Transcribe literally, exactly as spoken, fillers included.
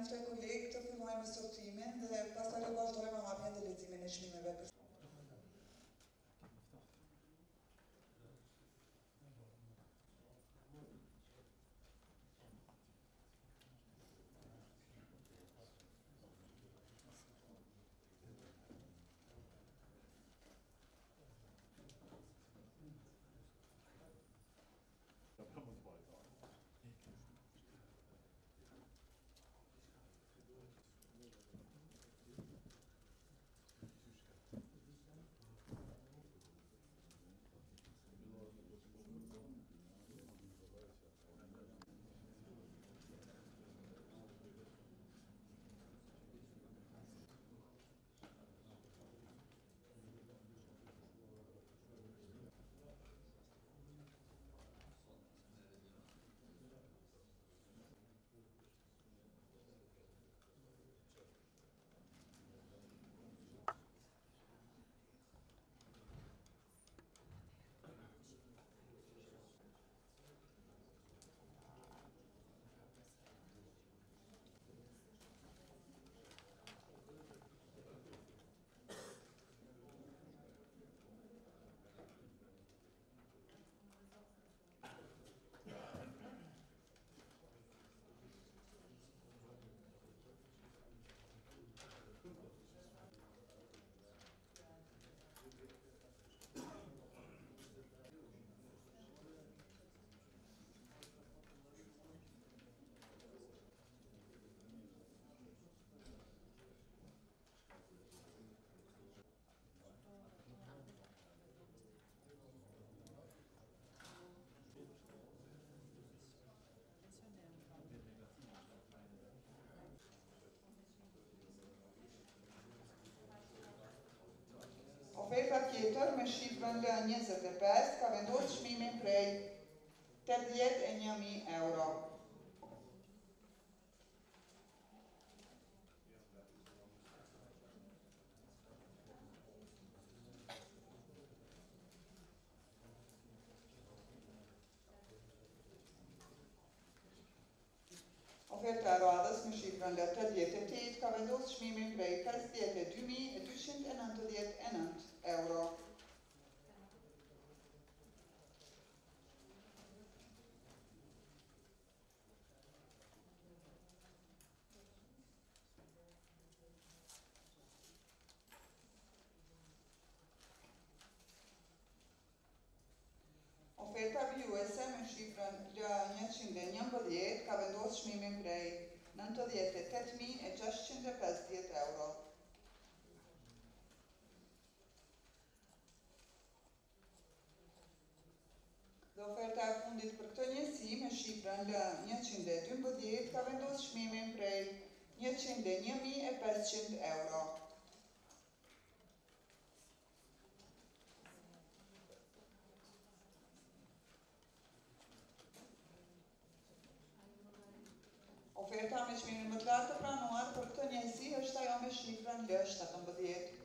tre kolegë të fillojmë me sortimin dhe pastaj do vazhdojmë me hapjen dhe leximin e çmimeve. Oferta tjetër me shifrën L njëzet e pesë ka vendosur çmimin prej tetëdhjetë e një mijë euro. Oferta e radhës me shifrën L tetëdhjetë e tetë ka vendosur çmimin prej pesëdhjetë e dy mijë e dyqind e nëntëdhjetë e nëntë euro. Oferta vijuese me shifrën L njëqind e njëmbëdhjetë ka vendosur çmimin prej nëntëdhjetë e tetë mijë e gjashtëqind e pesëdhjetë euro. Dhe oferta e fundit për këtë njësi me shifrën L njëqind e dymbëdhjetë ka vendosur çmimin prej njëqind e një mijë e pesëqind euro. Oferta me çmimin më të lartë të pranuar për këtë njësi është ajo me shifrën L shtatëmbëdhjetë.